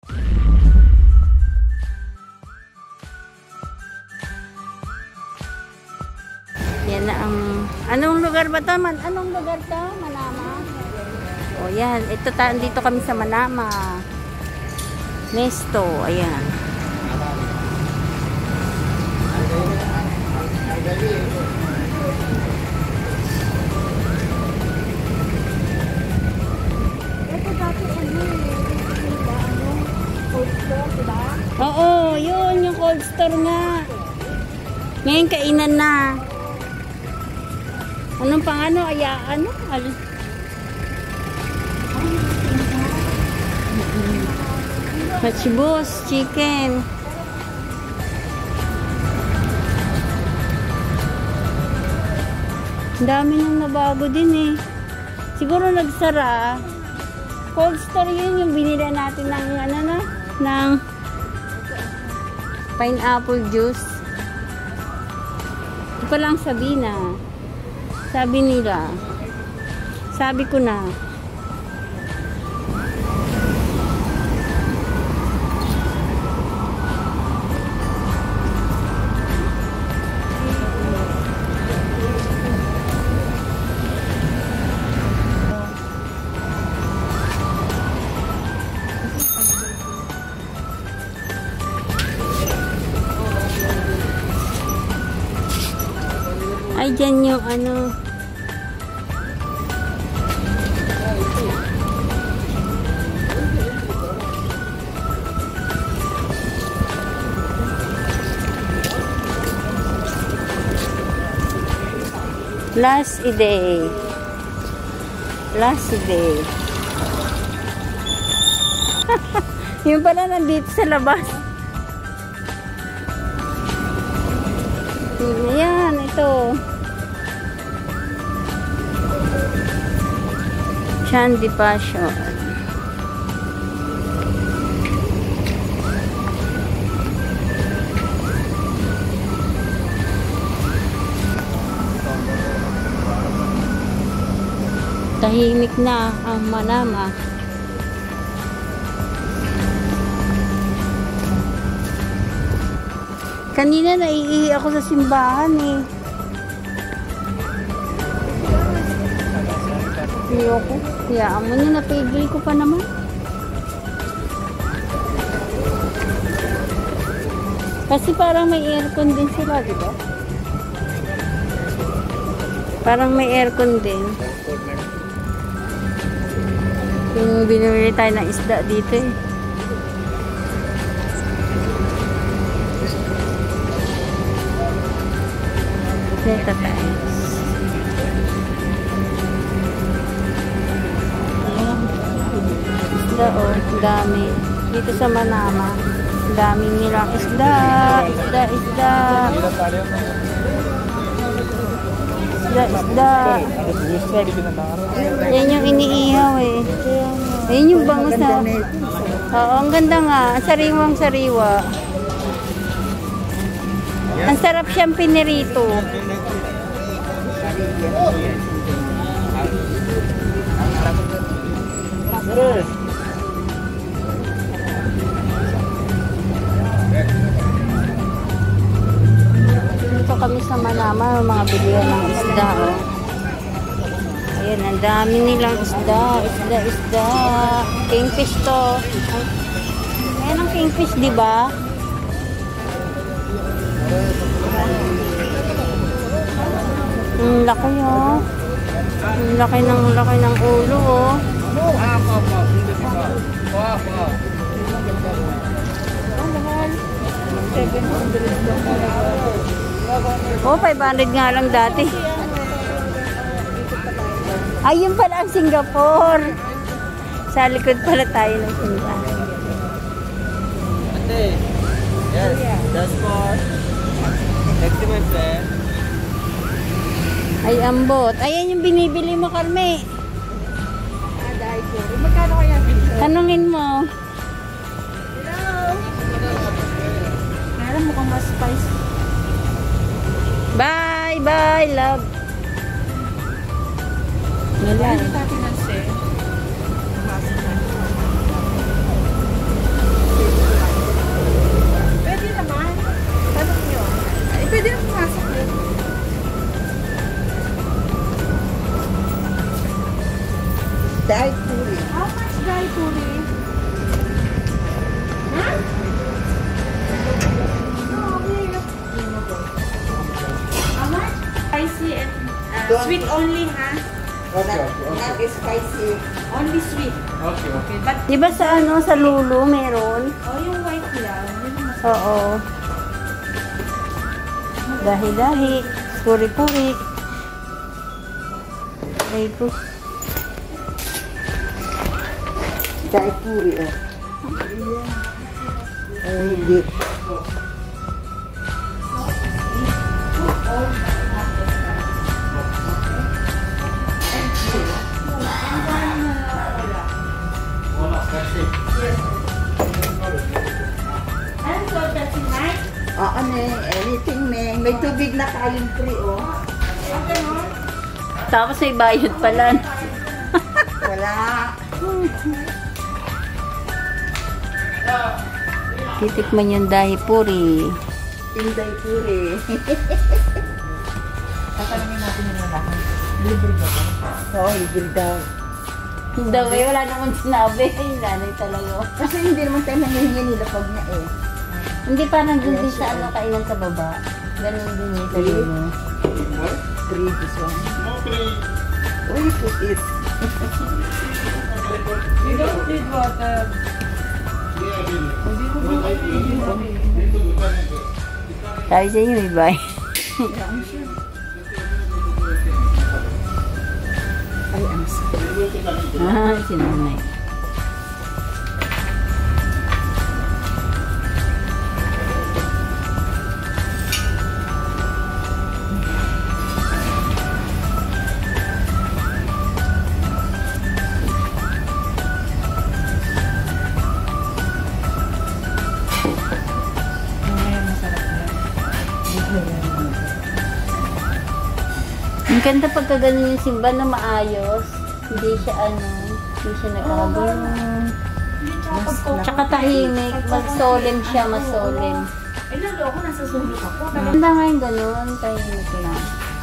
Yan na ang... Anong lugar ba to? Anong lugar to? Manama? O yan. Ito, dito kami sa Manama. Nesto. Ayan. Oo, yun. Yung cold store nga. Ngayon kainan na. Anong pang ano? Ano? Machibos, chicken. Ang dami nang nabago din eh. Siguro nagsara. Cold store yun yung binila natin ng ano na? Ng pineapple juice. Ito pa lang sabi na. Sabi nila. Sabi ko na. Ay, dyan yung ano. Last day. Last day. Yung pala nandito sa labas. Ayan, ito. Candy Passion. Tahimik na ang Manama. Kanina naiihi ako sa simbahan eh. Ayoko. Kaya amo na napigil ko pa naman. Kasi parang may aircon din sila, di ba? Parang may aircon din. Yung binili tayo ng isda dito eh. Dito tayo. Isda oh, dami. Dito sa Manama, dami nilang isda. Isda. Yan yung iniihaw eh. Yan yung bangus na. Oo, ang ganda nga. Sariwang sariwa. Ang sarap siyang pinirito. Dito kami sa Manama, mga bilihan ng isda. Oh. Ayan, ang dami nilang isda. Isda. Kingfish to. Ayan ang kingfish, di ba? Ang laki oh. Ang laki ng ulo oh. Oh, 500 nga lang dati. Ayun pala ang Singapore. Sa likod pala tayo ng Singapore. Ate, yes, that's for next to my friend. Ay, ambot. Ayan yung binibili mo, Carme. Dahil po. Magkano kaya dito? Tanungin mo. Hello? Meron mukhang mas spice. Bye, love. Wala. Hindi natin ang Sweet only, ha? Not spicy. Only sweet. Okay, okay. But, Di ba sa ano, sa Lulu meron? oh, yung white lang. Yun yung mas... Oo. Dahi-dahi. Puri-puri. Ay po. Chai puri, oh. Ay, hindi. Ano so, that's it, Mike? Ano anything, Meng. May tubig na tayong free, oh. Okay, no? Tapos may bayad pala. Wala. Titikman yung dahi puri. Inday puri. Tatanungin natin yung lalaki. Libre ba ba? Oo, libre daw. Daw eh, wala naman sinabi. Nanay talaga. Kasi hindi naman tayo manghihingi nila pag niya, eh. Hindi pa nandun din sa ano, kainan sa baba. Ganun din yung sa Lulu. Free this one. Oh, you put it. You don't need water. Sabi sa inyo, may bayad. Ay, ang sakit. Sinanay. Ang ganda pagka ganun yung simba na maayos. Hindi siya hindi siya nagkakagulo. Tsaka tahimik. Mag-solemn siya, mas-solemn. Eh, lalo ako, nasa sulok ako. Ganda nga yung ganun, tahimik lang.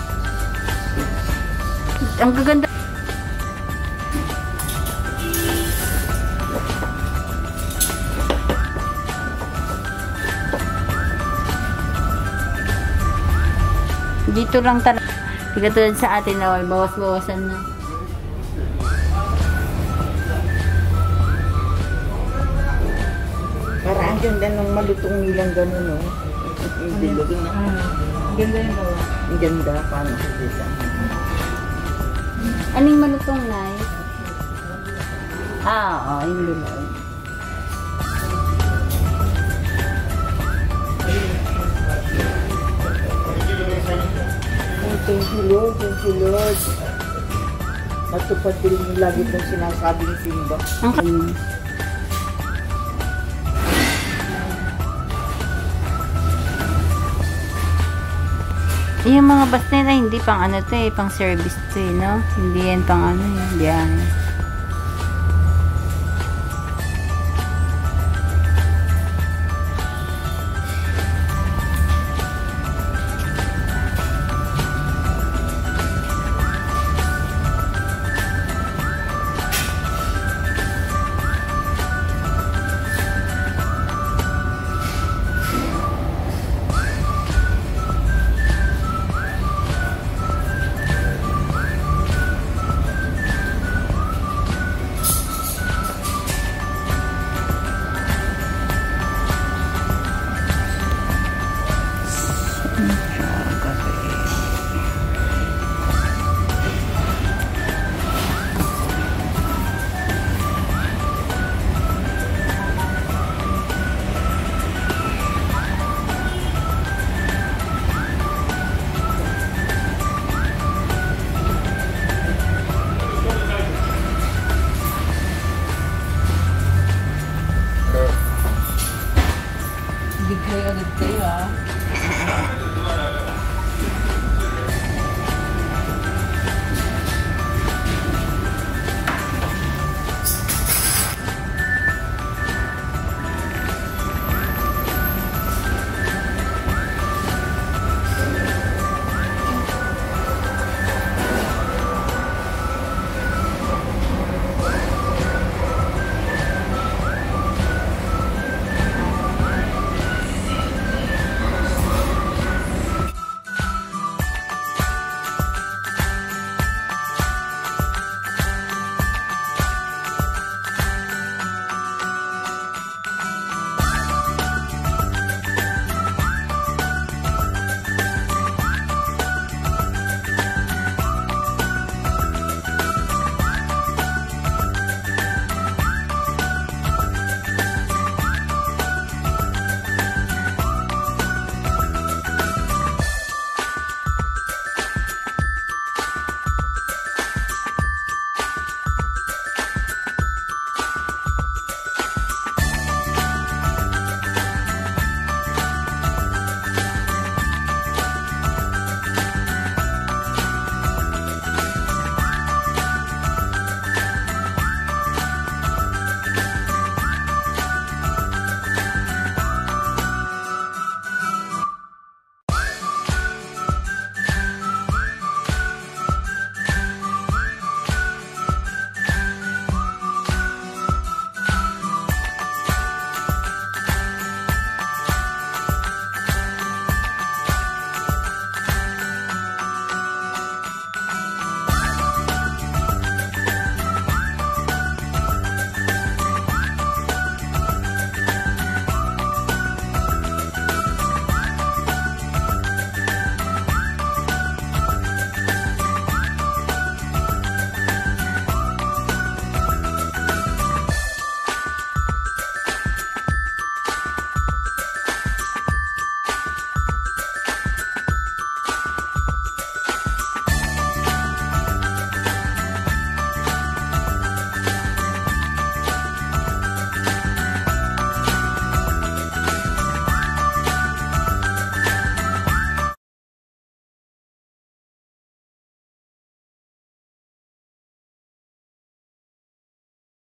Ang gaganda. Dito lang talaga. Hindi katulad sa atin na bawas-bawasan na. Para ang ganda ng malutong nilang gano'n, no? Ang bilog na. Ganda yung gawa. Ang ganda, paano sa dito. Anong malutong nice? Oo, yung bilog. Thank you, Lord. Thank you, Lord. Natupad din yung lagi kong sinasabing simba. Ang yung mga bus na yun ay hindi pang ano to eh, pang service to eh, no? Hindi yan pang ano eh, biyahe. Bigay agad kayo, ah.